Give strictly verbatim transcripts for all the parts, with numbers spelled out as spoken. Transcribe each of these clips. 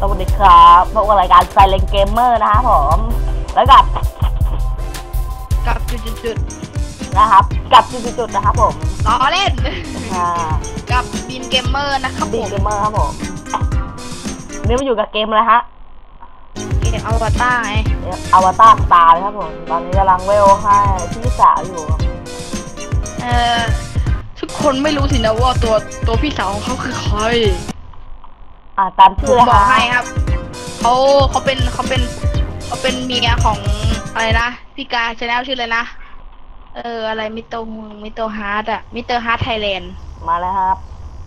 สวัสดีครับพบกับรายการไซเลนเกมเมอร์นะครับผมแล้วกับกับจุดๆนะครับกับจุดๆนะครับผมล้อเล่นกับบีมเกมเมอร์นะครับบีมเกมเมอร์ครับผมนี่มาอยู่กับเกมอะไรฮะเกมอวตารไงอวตารสตาร์ครับผมตอนนี้กำลังเวลให้พี่สาวอยู่เอ่อทุกคนไม่รู้สินะว่าตัวตัวพี่สาวของเขาคือใครอ่าตามชื่อบอกให้ครับเขาเขาเป็นเขาเป็นเขาเป็นเมียของอะไรนะพี่กาชาแนลชื่อเลยนะเอออะไรมิโตะมิโตะฮาร์ดอะมิโตะฮาร์ดไทยแลนด์มาแล้วครับ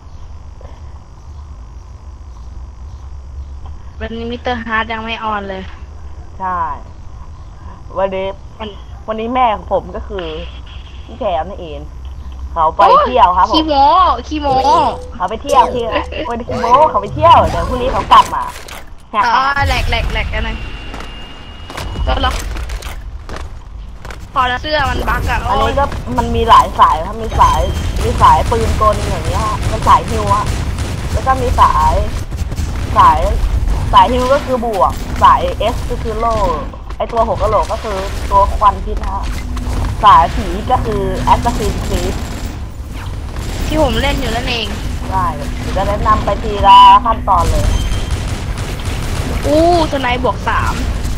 วันนี้มิโตะฮาร์ดยังไม่ออนเลยใช่วันนี้วันนี้แม่ของผมก็คือพี่แขมนั่นเองเขาไปเที่ยวครับผมขี้โมขี้โมเขาไปเที่ยวที่วันนี้ขี้โมเขาไปเที่ยวเดี๋ยวพรุ่งนี้เขากลับมาอ๋อแหลกแหลกแหลกอะไรก็ล็อกพอแล้วเสื้อมันบั๊กอะอันนี้ก็มันมีหลายสายครับมีสายมีสายปืนกลอย่างนี้ฮะเป็นสายฮิวฮะแล้วก็มีสายสายสายฮิวก็คือบวกสายเอสก็คือโล่ไอตัวหกกระโหลกก็คือตัวควันพิษฮะสายผีก็คือแอสซัสซินครีดที่ผมเล่นอยู่นั่นเองได้จะแนะนำไปทีละขั้นตอนเลยอู้สไนบวกสาม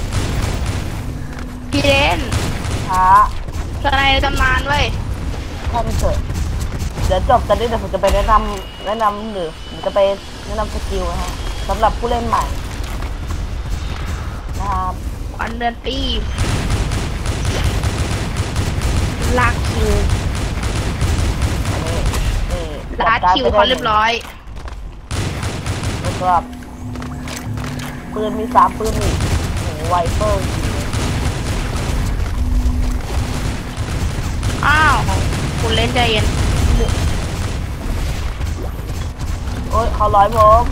พี่เล่นฮะสไนตำนานเว้ยท่านเกิดเดี๋ยวจบตอนนี้เดี๋ยวผมจะไปแนะนำแนะนำหรือผมจะไปแนะนำสกิลนะฮะสำหรับผู้เล่นใหม่นะครับวันเดือนปีลากคิวลากคิวเขาเรียบร้อยแล้วก็ปืนมีสามปืนอีกโหไวเฟอร์อ้าวคุณเล่นใจเย็นโอ้ยเขาร้อยโมง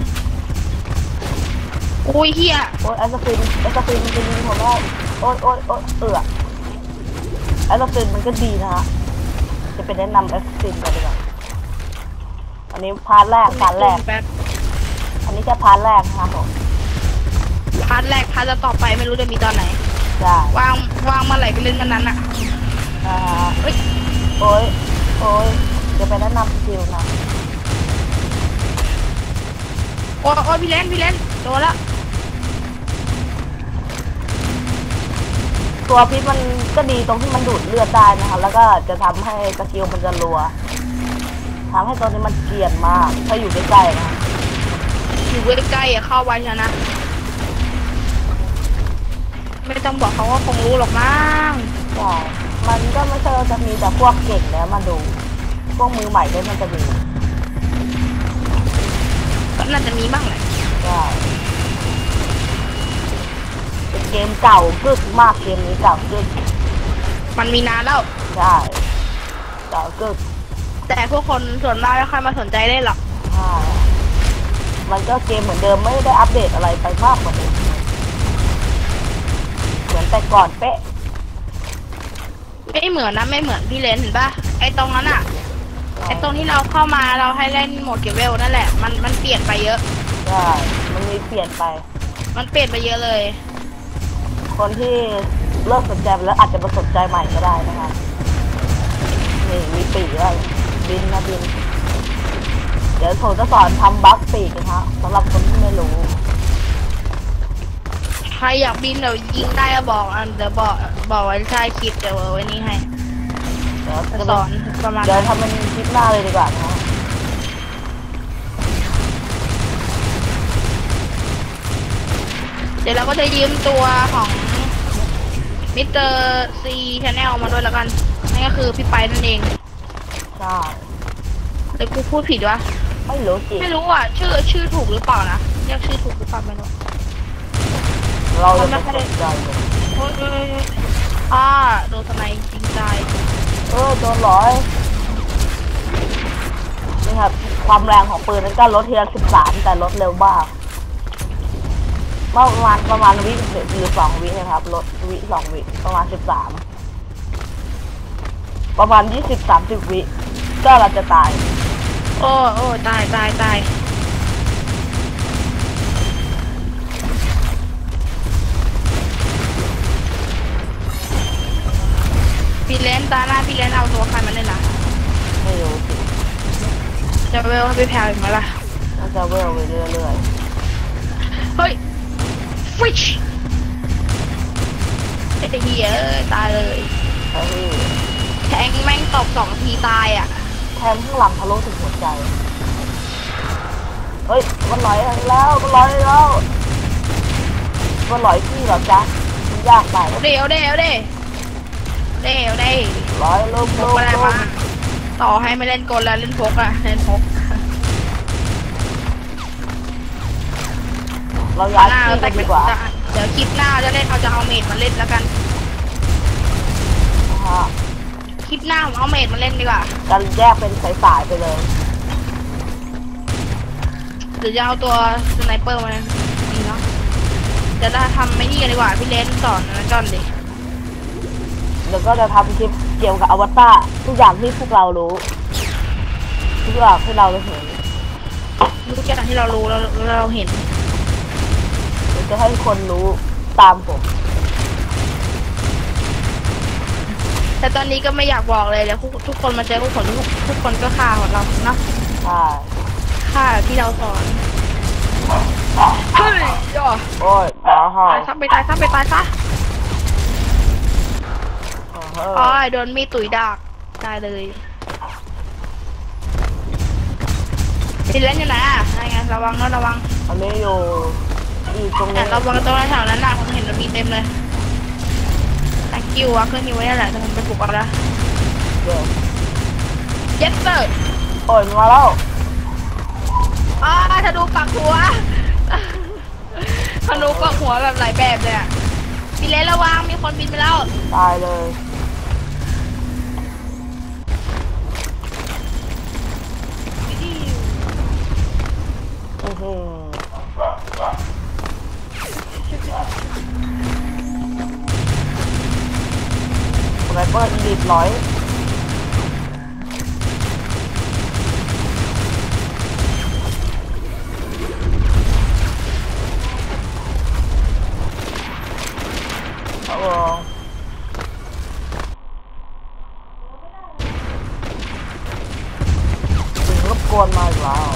โอ้ยเฮียโอ้ยแอสซินแอสซินมันจะยิงผมได้โอ้ยโอ้ยโอ้ยเอือแอสซินมันก็ดีนะฮะจะเป็นแนะนำแอสซินกันดีกว่าอันนี้พาร์ทแรกพาร์ทแรกอันนี้แค่พาร์ทแรกนะครับผมพาร์ทแรกพาร์ทต่อไปไม่รู้จะมีตอนไหนจ้าวางวางมาไหลไปเล่นกันนั้นอ่ะอ่าโอ้ยโอ้ยโอ้ยจะไปแนะนำสกิลนะโอ้โอ้พี่เล่นพี่เล่นโดนละตัวพิษมันก็ดีตรงที่มันดูดเลือดได้นะคะแล้วก็จะทำให้สกิลมันจะรัวทำให้ตัวนี้มันเกลียดมากถ้าอยู่ใกล้ๆนะอยู่ใกล้ๆอ่ะเข้าไว้ชนะไม่ต้องบอกเขาว่าคงรู้หรอกมั้งใช่มันก็ไม่ใช่จะมีแต่พวกเก่งแล้วมาดูพวกมือใหม่ก็มันจะมีก็น่าจะมีบ้างแหละใช่เป็นเกมเก่ากึกมากเกมนี้เก่ากึกมันมีนานแล้วใช่เก่ากึกแต่พวกคนส่วนมากไม่ค่อยมาสนใจได้หรอกใช่มันก็เกมเหมือนเดิมไม่ได้อัปเดตอะไรไปมากกว่านี้เหมือนแต่ก่อนเป๊ะไม่เหมือนนะไม่เหมือนพี่เลนเห็นป่ะไอตรงนั้นอะไอตรงที่เราเข้ามาเราให้เล่นโหมดเก็บเวลนั่นแหละมันมันเปลี่ยนไปเยอะใช่มันมีเปลี่ยนไปมันเปลี่ยนไปเยอะเลยคนที่เลิกสนใจไปแล้วอาจจะมาสนใจใหม่ก็ได้นะครับนี่มีปีกอะไรบินนะบินเดี๋ยวผมจะสอนทำบัคปีกนะครับสำหรับคนที่ไม่รู้ใครอยากบินเดี๋ยวยิงได้ก็บอกอันเดี๋ยวบอกบอกไว้ใต้คลิปเดี๋ยวไว้นี้ให้เดี๋ยวจะสอนประมาณเดี๋ยวทำเป็นคลิปหน้าเลยดีกว่านะเดี๋ยวเราก็จะยืมตัวของมิสเตอร์ซีชาแนลมาด้วยแล้วกันนั่นก็คือพี่ไปนั่นเองใช่แต่กูพูดผิดวะไม่รู้จริงไม่รู้อ่ะชื่อชื่อถูกหรือเปล่านะเรียกชื่อถูกหรือเปล่าไม่รู้เราจะไม่สนใจเลยโอ้ยอ่าโดนทำไมจริงใจเออโดนร้อยนี่ครับความแรงของปืนนั้นก็ลดทีละสิบสามแต่ลดเร็วมากประมาณประมาณวิหรือสองวินะครับลดวิสองวิประมาณสิบสามประมาณยี่สิบสามสิบวิก็เราจะตายโอ้โอ้ตายตายตายตาหน้าพี่เลนเอาตัวใครมาเล่นล่ะไม่รู้สิจะเวลให้พี่แพรอีกไหมล่ะน่าจะเวลไปเรื่อยเฮ้ยฟิชไอ้เหี้ยเอ้ยตายเลยๆไอ้ที่แทงแม่งตบสองทีตายอ่ะแทนข้างหลังทะลุถึงหัวใจเฮ้ยมันลอยแล้วมันลอยแล้วมันลอยที่เหรอจ๊ะมันยากไปเดี๋ยวเดี๋ยวเดี๋ยวเดี๋ยวเดี๋ยวลอยลมพลกมอะไรลมาม ต่อให้ไม่เล่นกลแล้วเล่นพกอะเล่นพกเราย้ายหน้าที่แต่กันดีกว่าเดี๋ยวคลิปหน้าจะเล่นเอาจะเอาเมดมาเล่นแล้วกันนะฮะคลิปหน้าผมเอาเมดมาเล่นดีกว่ากันแยกเป็นสายๆไปเลยหรือจะเอาตัวสไนเปอร์มาดีเนาะเดี๋ยวจะทำไม่นี่กันดีกว่าพี่เลนสอนนะจอนดิเดี๋ยวก็จะทำคลิปเกี่ยวกับอวตารทุกอย่างที่พวกเรารู้ทุกอย่างที่เราเห็นทุกอย่างที่เรารู้แล้วเราเห็นเดี๋ยวจะให้คนรู้ตามผมแต่ตอนนี้ก็ไม่อยากบอกเลยเดี๋ยวทุกคนมาเจอทุกคนทุกทุกคนก็ฆ่าของเราเนาะใช่ฆ่าแบบที่เราสอนเฮ้ยย่อโอ้ยดาวหอตาย ยซะไปตายซะไปตายซะเฮ้อ๋อยโดนมีดตุ๋ยดากตายเลยพี่เล่นอยู่ไหนอ่ะไงระวังนะระวังอันนี้อยู่อีกตรงแต่นี้ระวังตรงนั้นแถวนั้นน่ะผมเห็นมันมีเต็มเลยแต่คิวอะเครื่องคิวไว้นั่นแหละแต่ผมไปปลุกเอาละเดี๋ยวเย็ดเตอร์โอ้ยมาแล้วอ๋อธนูปักหัวธนูปักหัวแบบหลายแบบเลยอ่ะพี่เล่นระวังมีคนบินไปแล้วตายเลยอือหือสไนเปอร์อีลิทร้อยโอ้โหถึงรบกวนมาอีกแล้ว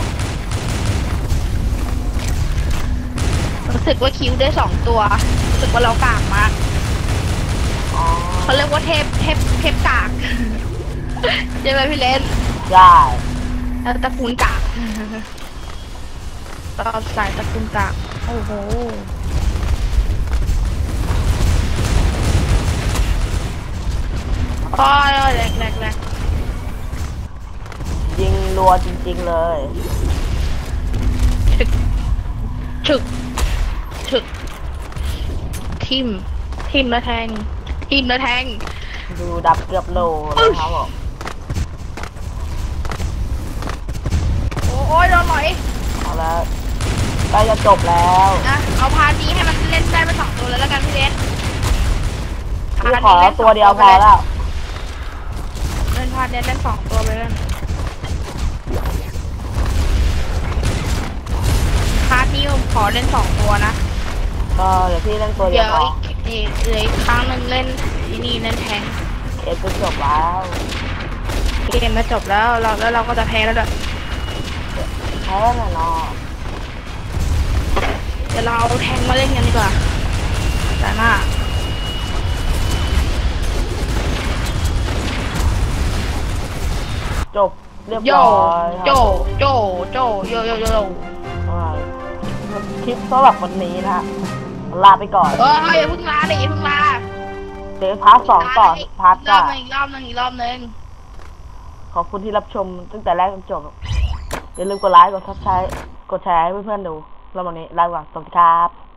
รู้สึกว่าคิวได้สองตัวรู้สึกว่าเรากากมากอ๋อเขาเรียกว่าเทพเทพเทพกากใช่ไหมพี่เล่นใช่แล้วตระกูลกากต่อสายตระกูลกากโอ้โหอ๋อแหลกแหลกแหลกยิงรัวจริงๆเลยฉึกฉึกฉึกทิมทิมแล้วแทงทิมแล้วแทงดูดับเกือบโลเลยครับผมโอ้ยโดนหน่อยเอาแล้วใกล้จะจบแล้วนะเอาพาร์ทนี้ให้มันเล่นได้ไปสองตัวแล้วแล้วกันพี่เล่นพี่ขอตัวเดียวพอแล้วเล่นพาร์ทเนี้ยเล่นสองตัวไปเลยพาร์ทนี้ผมขอเล่นสองตัวนะก็เดี๋ยวพี่เล่นตัวเดีเดี๋ยยว วพออีกอีกเหลืออีกครั้งหนึ่งเล่นที่นี่เล่นแทงเอ็ดจะจบแล้วเกมมาจบแล้วเราแล้วเราก็จะแพ้แล้วด้วยแพ้แน่นอนเดี๋ยวเราเอาแทงมาเล่นกันดีกว่าแต่หน้าจบเรียบโยร้อยโจโจโจโยโยโยโยอ่าคลิปสำหรับวันนี้นะฮะลาไปก่อนเอออย่าเพิ่งลาดิอย่าเพิ่งลาเดี๋ยวพาร์ทสองต่อพาร์ทรอเก้าบหนึงอีกรอบหนึงอีกรอบหนึงขอบคุณที่รับชมตั้งแต่แรกจนจบอย่าลืมกดไลค์กดซับสไครต์กดแชร์ให้เพื่อนๆดูแล้ววันนี้ลาไปก่อนสวัสดีครับ